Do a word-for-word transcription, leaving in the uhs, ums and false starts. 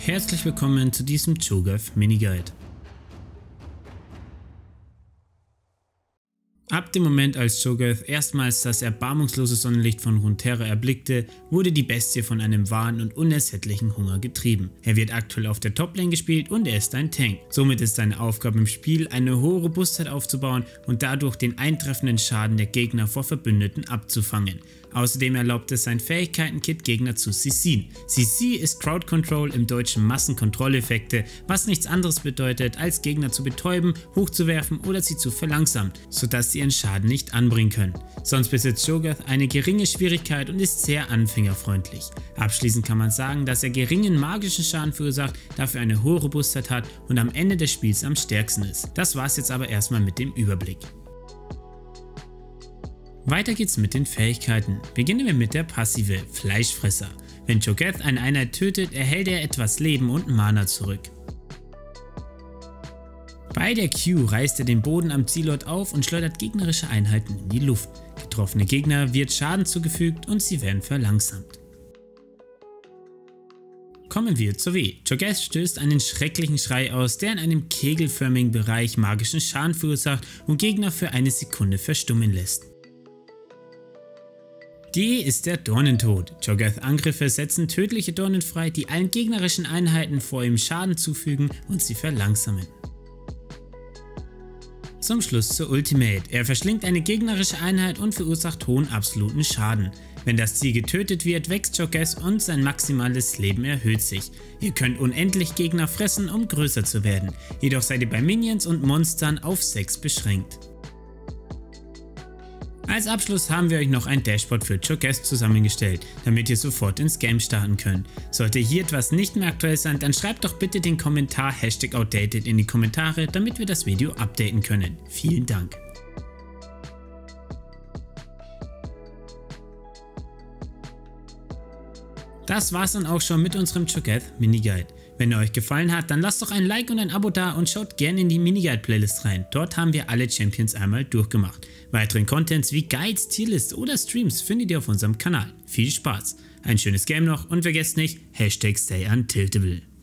Herzlich willkommen zu diesem Cho'Gath Miniguide. Ab dem Moment, als Cho'Gath erstmals das erbarmungslose Sonnenlicht von Runeterra erblickte, wurde die Bestie von einem wahren und unersättlichen Hunger getrieben. Er wird aktuell auf der Toplane gespielt und er ist ein Tank. Somit ist seine Aufgabe im Spiel, eine hohe Robustheit aufzubauen und dadurch den eintreffenden Schaden der Gegner vor Verbündeten abzufangen. Außerdem erlaubt es sein Fähigkeiten-Kit Gegner zu C C'en. C C ist Crowd Control im deutschen Massenkontrolleffekte, was nichts anderes bedeutet, als Gegner zu betäuben, hochzuwerfen oder sie zu verlangsamen, sodass sie ihren Schaden nicht anbringen können. Sonst besitzt Cho'Gath eine geringe Schwierigkeit und ist sehr anfängerfreundlich. Abschließend kann man sagen, dass er geringen magischen Schaden verursacht, dafür eine hohe Robustheit hat und am Ende des Spiels am stärksten ist. Das war's jetzt aber erstmal mit dem Überblick. Weiter geht's mit den Fähigkeiten. Beginnen wir mit der Passive Fleischfresser. Wenn Cho'Gath eine Einheit tötet, erhält er etwas Leben und Mana zurück. Bei der Q reißt er den Boden am Zielort auf und schleudert gegnerische Einheiten in die Luft. Getroffene Gegner wird Schaden zugefügt und sie werden verlangsamt. Kommen wir zur W. Cho'Gath stößt einen schrecklichen Schrei aus, der in einem kegelförmigen Bereich magischen Schaden verursacht und Gegner für eine Sekunde verstummen lässt. Die E ist der Dornentod. Cho'Gaths Angriffe setzen tödliche Dornen frei, die allen gegnerischen Einheiten vor ihm Schaden zufügen und sie verlangsamen. Zum Schluss zur Ultimate. Er verschlingt eine gegnerische Einheit und verursacht hohen absoluten Schaden. Wenn das Ziel getötet wird, wächst Cho'Gath und sein maximales Leben erhöht sich. Ihr könnt unendlich Gegner fressen, um größer zu werden. Jedoch seid ihr bei Minions und Monstern auf sechs beschränkt. Als Abschluss haben wir euch noch ein Dashboard für Cho'Gath zusammengestellt, damit ihr sofort ins Game starten könnt. Sollte hier etwas nicht mehr aktuell sein, dann schreibt doch bitte den Kommentar Hashtag Outdated in die Kommentare, damit wir das Video updaten können. Vielen Dank. Das war's dann auch schon mit unserem Cho'Gath Miniguide. Wenn er euch gefallen hat, dann lasst doch ein Like und ein Abo da und schaut gerne in die Miniguide Playlist rein. Dort haben wir alle Champions einmal durchgemacht. Weiteren Contents wie Guides, Tierlists oder Streams findet ihr auf unserem Kanal. Viel Spaß, ein schönes Game noch und vergesst nicht, Hashtag Stay Untiltable.